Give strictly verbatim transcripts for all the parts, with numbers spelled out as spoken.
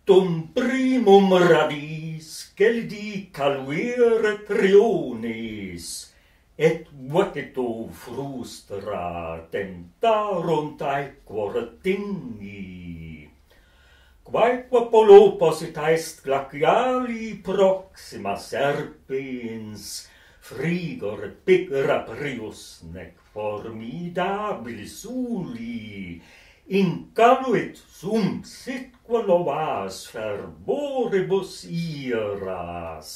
Dum primum radis geldi caluere trionis, et voceto frustra tentarunt aequor dingi. Quaeque poloposit est glaciali proxima serpens, frigor pigra prius nec formidabilis uli, incaluit sum sitque novas fervoribus iras.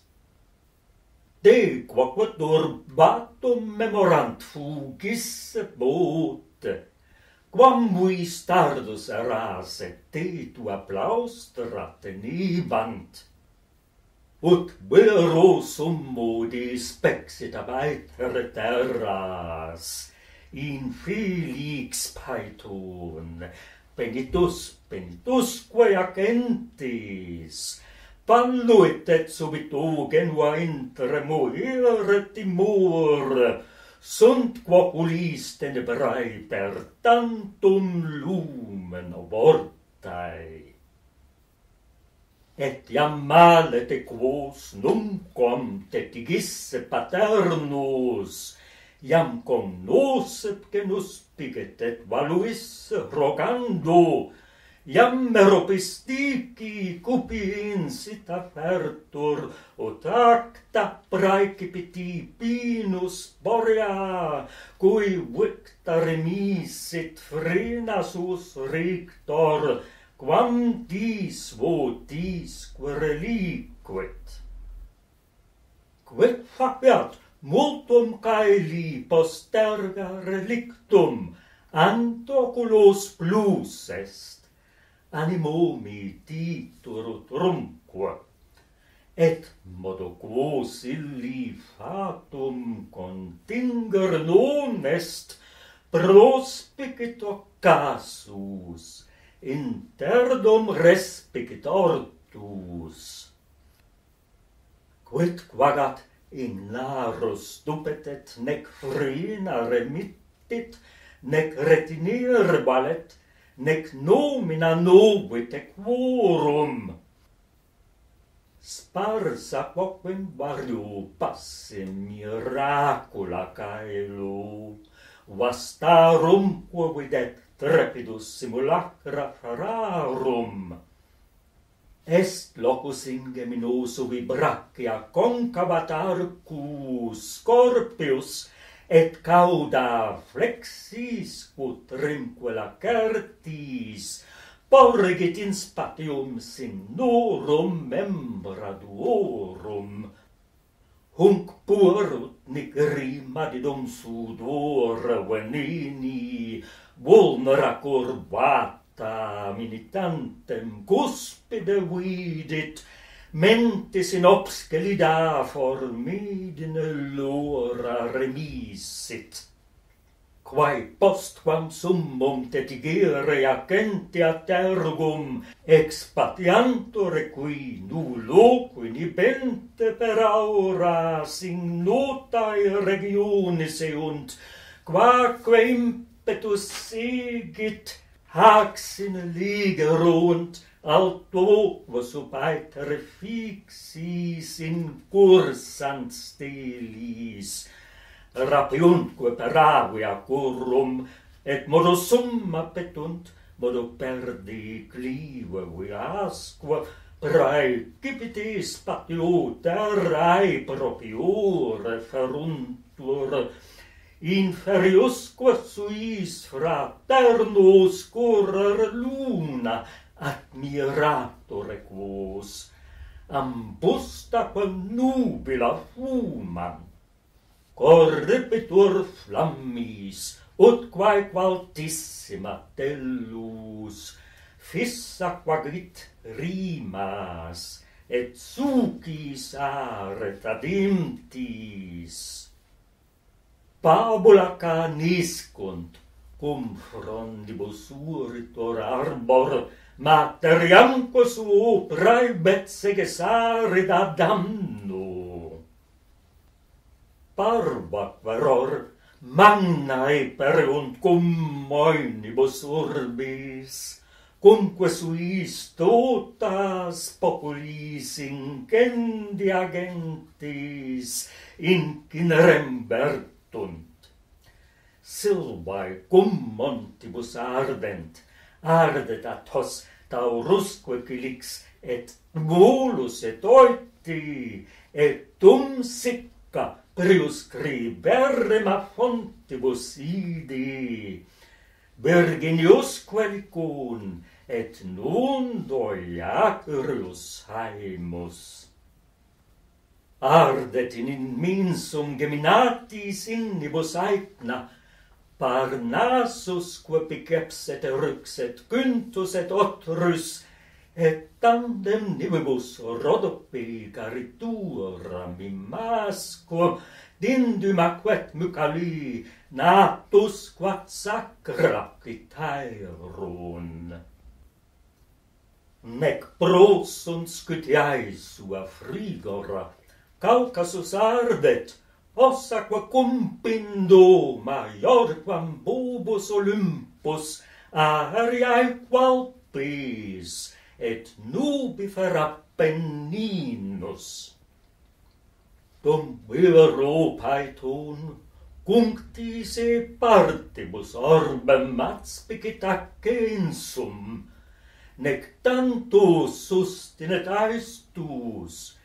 De quoque turbatum memorant fugisse bote, quam vis tardus eras et te tua plaustra tenebant, ut vero summo despexit abaetere terras, in felix paeton, penitus penitusque agentes, palluit et subito genua intre moere timor, sunt quoculis tenebrae per tantum lumen vortae. Et iam male te quos numquam tetigisse paternus, iam cognoscet genus picet et valuisse rogando, iam meropistici cupiinsit apertur, ut acta praecipiti pinus borea, cui victa remisit frenasus rictor, quam dis votis quereliquit. Quid faciat multum caeli posterga relictum, antoculos plus est, animo mi titur utrumque, et modo quos illi fatum continger non est, prospicit occasus, interdum respicit ortus. Quid quagat ignaros dupetet, nec frena remittit, nec retinere valet, nec nomina novit quorum. Sparsa quoquem vario passe miracula caelo, vastarumque videt trepidus simulacra ferarum. Est locus ingeminosum vibrachia concavat arcus scorpius, et cauda flexis putrimque lacertis, porgit in spatium signorum membra duorum. Hunc puerut nigrima didum sudor venini, vulnera curvata militantem cuspide vidit, mentis in obscelida formidine lora remisit. Quae postquam summum tetigere agentiat ergum, expatiantur qui nullo quinibente per auras ignotae regionis eunt, quaque impetus sigit, hac sine ligerunt, alto sub aetere fixis incursant stelis, rapiuntque per avia currum, et modo summa petunt, modo perdi clive viasque, praecipiti spatio terrae propiore feruntur, inferiusque suis fraternus currer luna, admiratore quos, ambusta quam nubila fumant, corripitur flammis, ut quae altissima tellus, fissa quagit rimas, et sucis aret adimtis. Pabula caniscunt, cum frondibus uritor arbor, materiamque suo praebet segesarit ad damno. Parva queror magnae pereunt cum moenibus urbis, cumque suis totas populis incendia gentis incinere vertunt. Silvae cum montibus ardent, ardet athos taurusque cilix et volus et oiti, et tum sicca prius scriberem a fontibus idi, Virginius quelicun, et nundo Iacarius haemus. Ardet in imminsum geminatis innibus aetna, Parnassus quo piceps et eryx et Quintus et Otrus, et tandem nibibus Rhodope caritura mimasquo, dindum aquet mucali, natus quat sacra citaerun. Nec prosunt scutiae sua frigora, Caucasus ardet, ossaque cumpindo maiorquam bubus Olympus ariae qualpis, et nubifera Penninus. Dum viro paeton, cunctis e partibus orbem adspicit accensum, nec tantus sustinet aestus,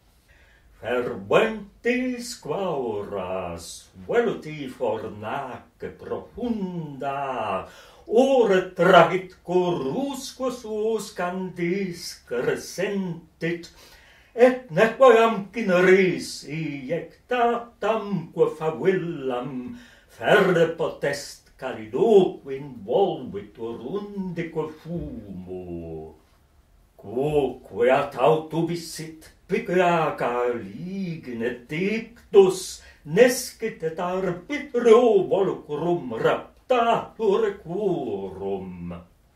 ferventis quauras veluti fornace profunda, ore tragit corusque suos candis crescentit, et nequam cineris iectatamque favillam ferre potest calidoque involvitur undique fumo. Quoque at autobisit picaca ligne dictus nescit et arbitrio volcrum raptatur quorum.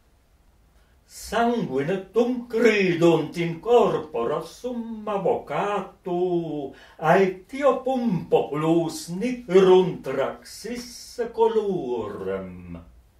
Sanguine tum credunt in corpora summa vocato, aetiopum populus nirunt raxis colorem.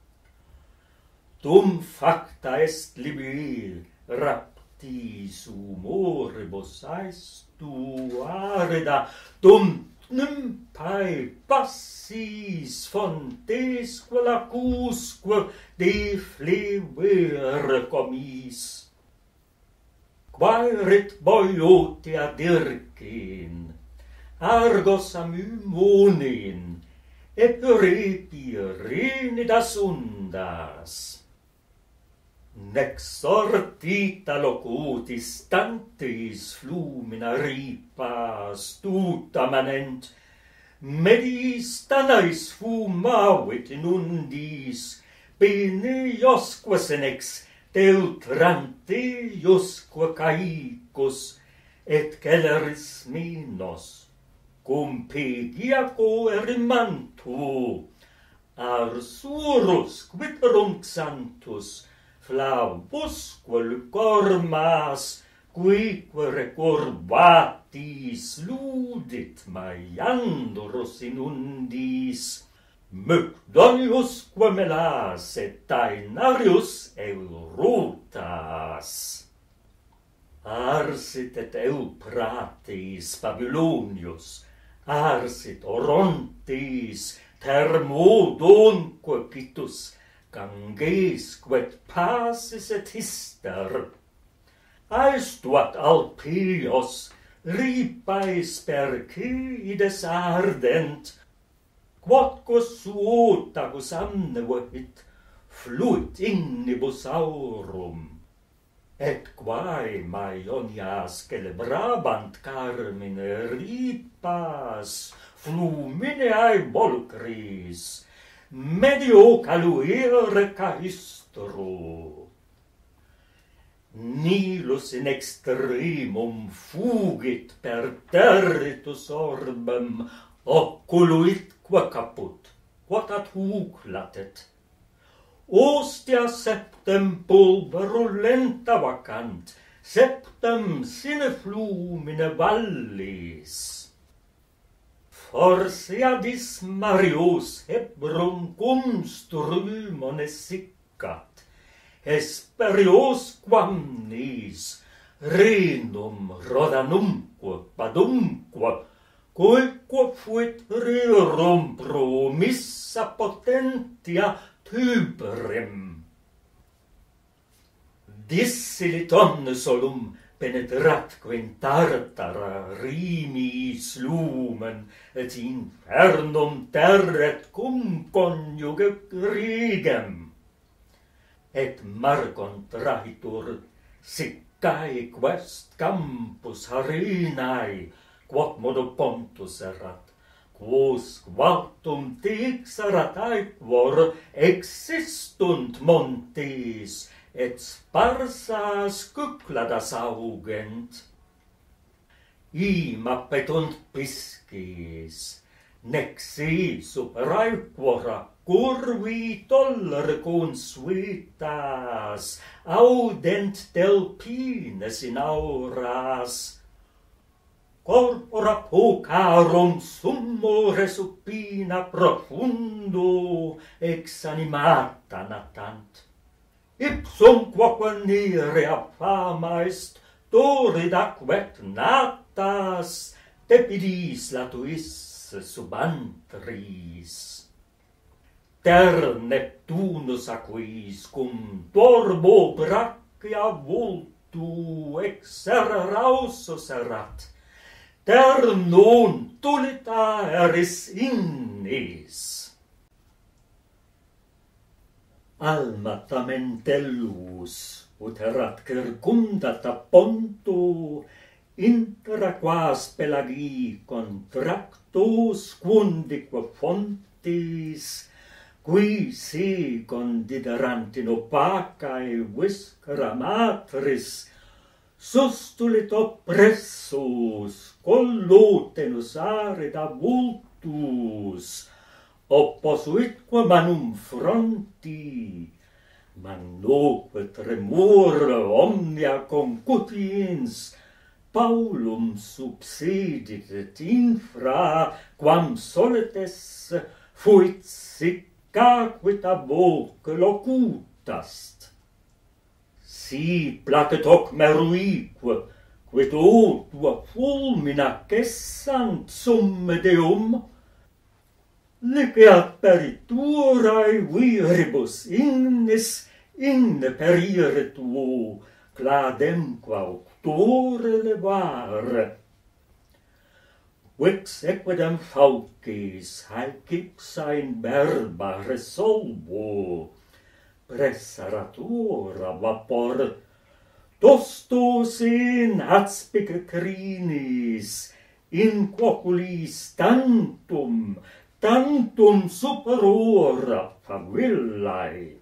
Tum facta est libil raptis humoribus aestu arida, dum nympae passis fontesque lacusque de flevere comis. Quaerit boiotia dircin, argos amymonin, epirepi renidas undas. Nec sortita locutis tantis flumina ripas tuta manent, medis tanais fumavit inundis, peniosque senex deutranteiusque caicus, et celeris minos, cum pigiaco erimantu, arsurus quiterum xantus, flavusque lucormas, quique recurvatis ludit maiandrus inundis, Mygdoniusque melas et Tainarius Eurutas. Arsit et Euprates Babylonius, arsit Orontes, Thermodonque Pitus, Gangesque et Pasis et Hister. Aestuat Alpios, ripaes percides ardent, quodque suotagus amnevit, fluit innibus aurum, et quae Maionias celebrabant carmine ripas, flumineae volcris, medio caluere caistro. Nilus in extremum fugit per territus orbem, oculuitque caput, quotat huc latet. Ostia septem pulverulenta vacant, septem sine flumine vallis. Forsiadis Marius Hebron cum strymone siccat, hesperiosquam nis, renum rodanumque padumque, coeque fuit rerum promissa potentia tuberem. Dissiliton solum penetratque in tartara rimis lumen, et infernum terret cum conjuge rigem. Et margon trahitur siccae quest campus harinae, quod modo pontus erat, quos quantum dixerat aequor existunt montes, et sparsas cycladas augent. Ima petunt piscis, nec si super aequora curvi tollere consuitas, audent delpines in auras. Corpora pocarum summore supina profundo exanimata natant. Ipsum quoque nerea fama est, dorida quet natas, tepidis latuis subantris. Ter Neptunus aquis cum torbo brachia vultu exerrausus erat, ter non tulita eris innis. Alma tamentellus ut erat circumdata ponto, inter aquas pelagi contractos quundique fontis, qui si condiderant in opacae viscera matris, sustulit oppressus, collotenus arida vultus, opposuitque manum fronti, magnoque tremur omnia concutiens, Paulum subsidit et infra, quam soletes fuit sicca quita voce locutast. Si placet hoc meruique, quid otua fulmina cessant summe deum, lice aperiturae viribus ignis inne perire tuo, clademque auctore levare. Vix equidem faucis haec ipsa in verba resolvo, pressarat ora vapor, tostos in atspice crinis, in quoculis tantum, tantum super ora favillae.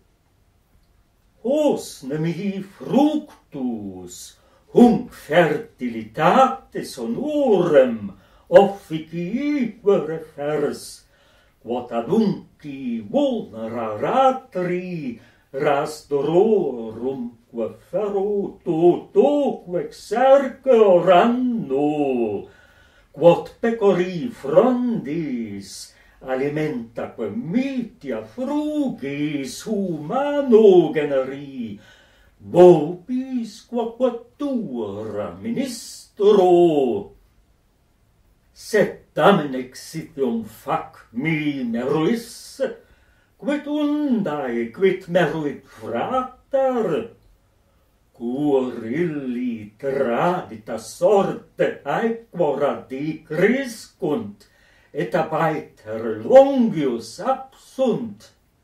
Hos nemihi fructus, hunc fertilitatis honorem, offici refers, quod adunci vulnera ratri, ras dororumque feruto toque exerce oranno, quod pecori frondis, alimentaque mitia frugis humano generi, vobis quaquatura ministro. Sed tamen exitium fac mi meruis, quid undae, quid meruit frater, cur illi tradita sorte aequora dicriscunt, et ab aeter longius absunt.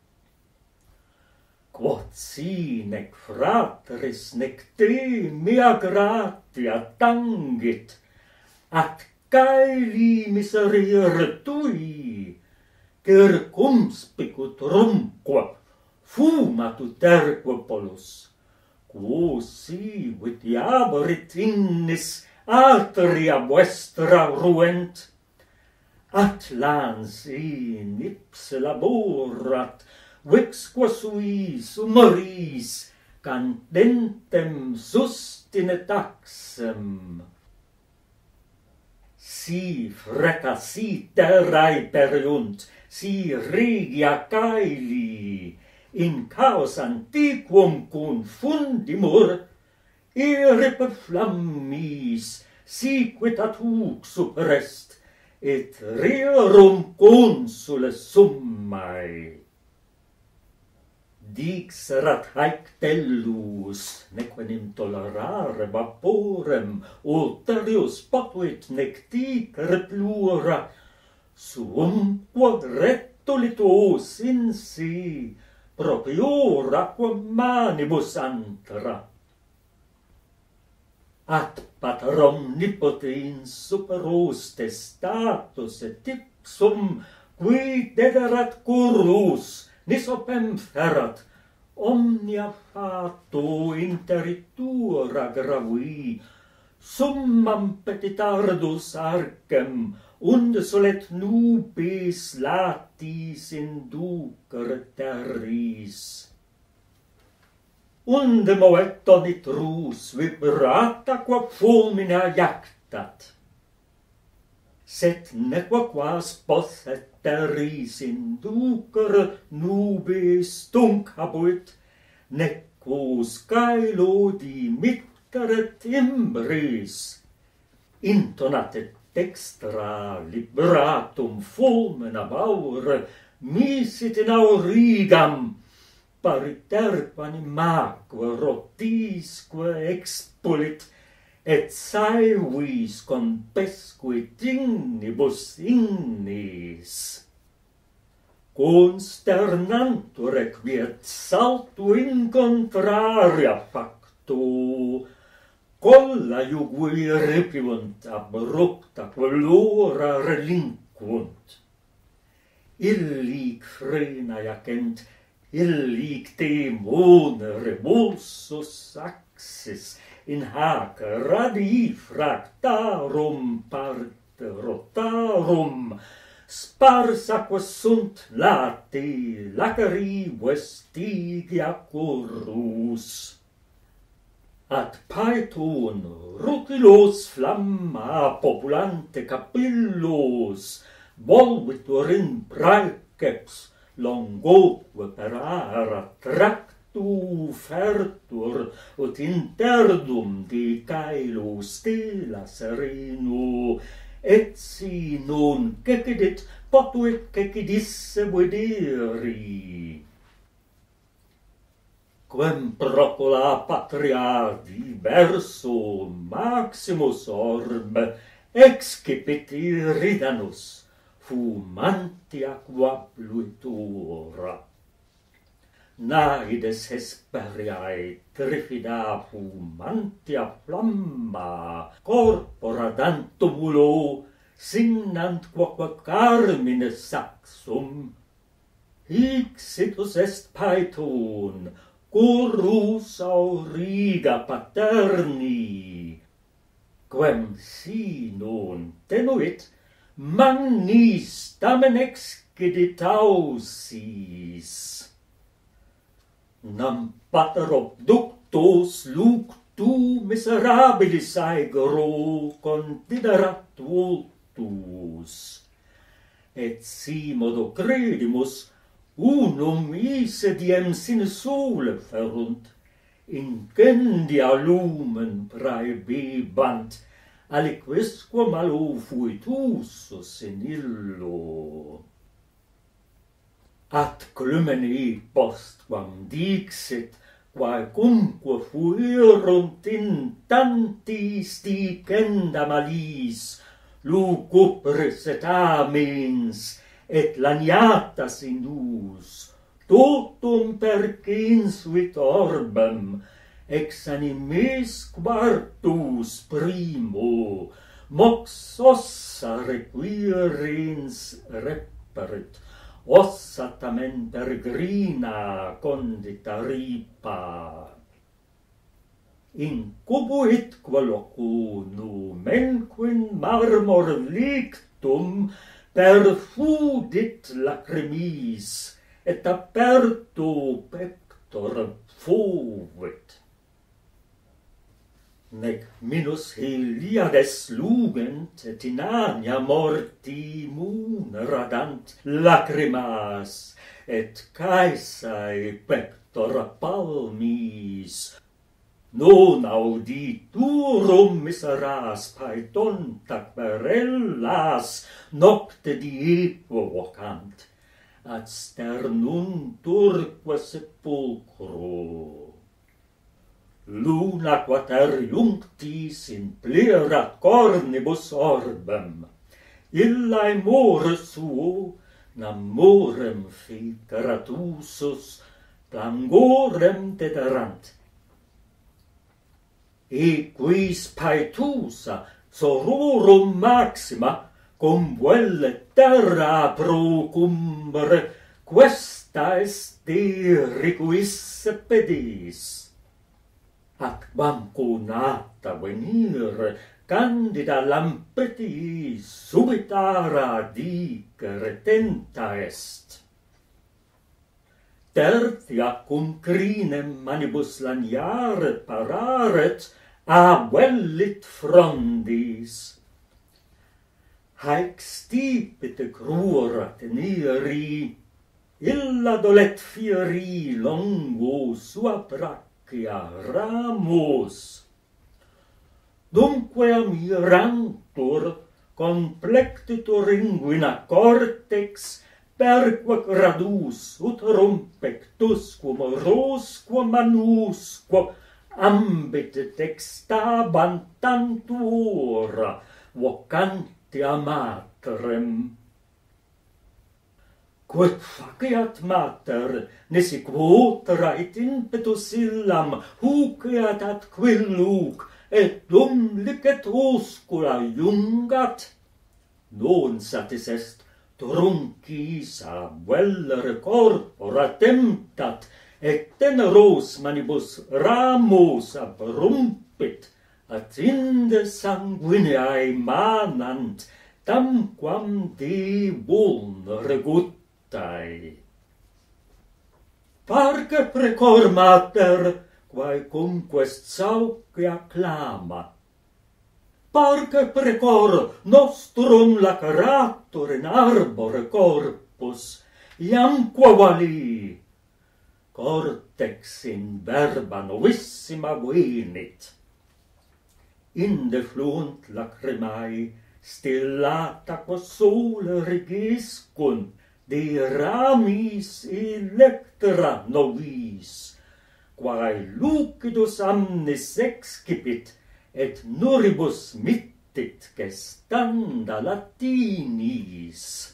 Quod si nec frateris nec te mea gratia tangit, at caeli miserere tui, circumspicut rumque, fumatut erque polus, quos si vitiaberit innis atria vestra ruent, at lans in ipse laborat, vixque sui sumeris candentem sustine taxem. Si freca si terrae periunt, si regia caeli, in chaos antiquum confundimur, ere flammis siquit ad hux superest, et rerum consule summae. Dixerat haec tellus, nequenim tolerare vaporem, ulterius potuit necticere plura, sum quod retulitus in si, propiora quam manibus antra. At pater omnipotens superos testatus et ipsum, qui dederat currus, nis opem ferat, omnia fato interitura gravi, summam petitardus arcem, unde solet nubis latis inducere terris. Unde movet onitrus vibrata quam fulmina iactat, set nequaquas posset terris inducere nubis tunc habuit, nequus caelo dimittere timbris, intonat et dextra liberatum fulmina baure, misit in aurigam, pariterque animaque rotisque expulit, et saevis compesque dignibus ignis. Consternantur equiet saltu in contraria facto, colla iugui ripiunt abrupta qualora relinquunt. Illic frena iacent, illic demon revulsus axis, in hac radii fractarum parte rotarum, sparsa quas sunt lati laceri vestigia currus. Ad paeton rutilos flamma populante capillos, volvitur in praeceps, longoque per ara tractu fertur, ut interdum di caelo stella sereno, et si non cecidit potuit cecidisse vederi. Quem procula patria diverso maximus orbe, excipit iridanus, fumanti aqua pluitura. Naides Hesperiae trifida fumantia flamma, corpora dantumulo, signant quoque carmine saxum. Hic situs est paeton, currus auriga paterni. Quem si non tenuit, magnis tamen excidit ausis. Nam pater obductus luctu miserabilis aegro considerat vultus. Et si modo credimus, unum ise diem sine sole ferunt, incendia lumen praebebant, aliquisque malo fuit usus in illo. At clumene postquam dixit, quaecumque fuerunt in tanti sticenda malis, lucupris et amens, et laniatas in us, totum perque insuit orbem, ex animes quartus primo, mox ossa requirens reperit, ossa tamen peregrina condita ripa. Incubuit qualocu numenquin marmor lictum perfudit lacrimis, et aperto pector fovit. Nec minus Heliades lugent, et inania morti mun radant lacrimas, et caesae pectora palmis. Non auditurum miseras paedonta querellas nocte diequo vocant, ad sternum turque sepulcro. Luna quater iunctis in plerat cornibus orbem, illae more suo, nam morem filtratusus, plangorem dederant. E quis paetusa sororum maxima, cum vuelle terra procumbre, questa est deriquis pedis. Ac banco nata venire, candida lampetis, subitara dicere tenta est. Tertia cum crinem manibus laniare pararet, avellit frondis. Haec stipite crura teniri, illa dolet fieri longo sua brachia ramus. Dunque amirantur, complectitur inguina cortex, perque gradus ut rumpectusquum rosquam manusquam ambit textabant tantura vocantia materem. Quid faciat mater, nisi quotra et impetus illam huceat ad quilluc, et dum licet oscula iungat? Non satis est truncis a vellere corpora temptat, et teneros manibus ramos abrumpit, at inde sanguineae manant, tamquam de vulnere guttae. Parce precor mater, quae cum quest saucia clama, parce precor nostrum laceratur in arbore corpus, iam qua vali, cortex in verba novissima venit. Inde fluunt lacrimae, stillata quo sole regiscunt, de ramis electra novis, quae lucidus amnis excipit, et nuribus mittit gestanda latinis.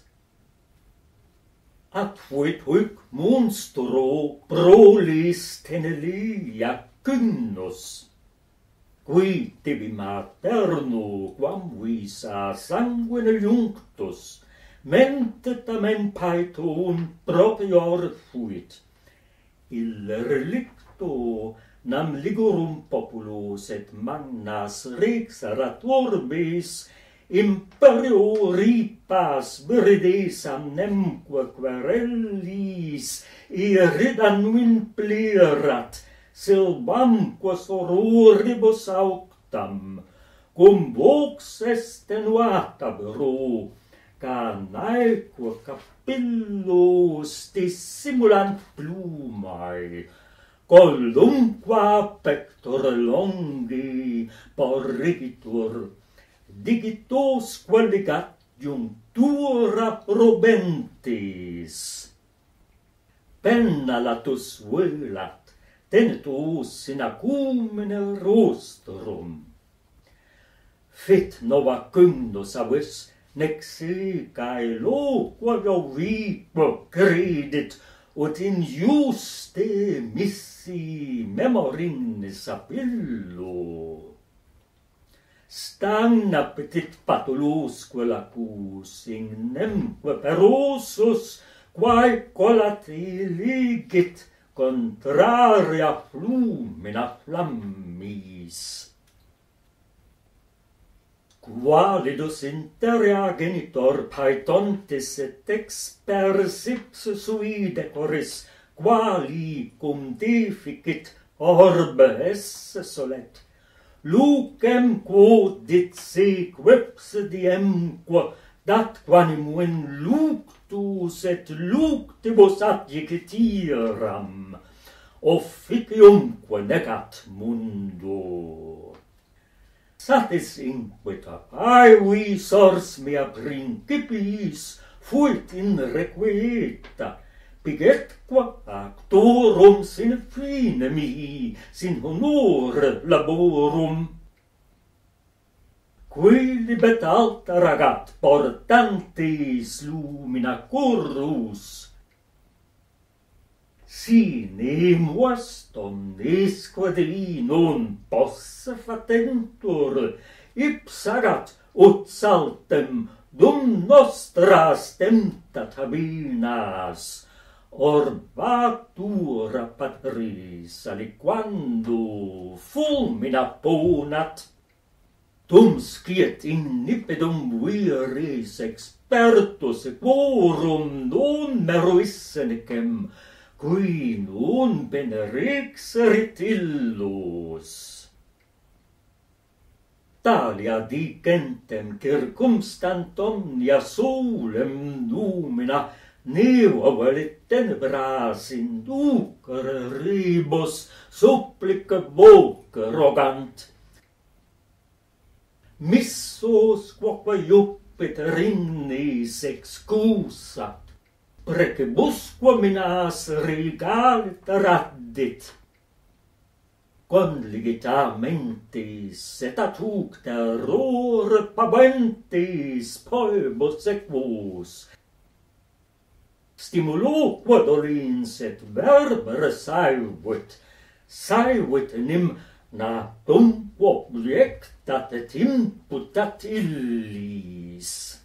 At fuit huic monstro prolis tenelia cygnus, qui tibi materno quam visa sanguine iunctus, mente tamen paetum propior fuit. Ille relicto nam ligurum populus et mannas rexerat orbis, imperio ripas viridesam nemque querellis, iridanuin plerat, silvamque sororibus auctam, cum vox estenuata vero, canaeque capillus dissimulant plumae, collumqua pector longi porrigitur, digitosque ligat junctura probentis. Penna latus velat, tenetus in acumene rostrum. Fit nova cygnus avis, nec sicae loqua vivo credit, ut in juste missi memorinis apillo. Stagna petit patulusque lacus, ignemque perosus, quae colati ligit, contraria flumina flammis. Qualidus interea genitor paetontis et expersips sui decoris, quali cum deficit orbe esse solet, lucem quod dit sequipse diemque dat quanimuen luctus et luctibus adjectiram, officiumque negat mundo. Satis inquita aevi sors mea principiis fuit in requieta, pigetque actorum sine fine mihi, sin honore laborum. Qui libet alta ragat portantis lumina currus, sine emuas omnisque Dei non posse fatentur, ipsagat ut saltem dum nostras temptatabinas, orbatura patris aliquando fulmina ponat, dum sciet in nipidum viris expertus equorum non meruissenicem, qui non benerixerit illus. Talia dicentem circumstant omnia solem lumina neo velit tenebras inducere ribus supplica voce rogant. Missos quoque Jupiter innis excusat, precebusque minas regalit raddit. Conligita mentis et atuc terror pabentis poebus equus, stimuloque dolins et verber saevit, saevit nim natum objectat et imputat illis.